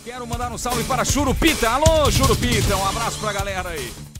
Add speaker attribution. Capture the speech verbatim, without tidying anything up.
Speaker 1: Quero mandar um salve para Churupita. Alô, Churupita, um abraço pra galera aí.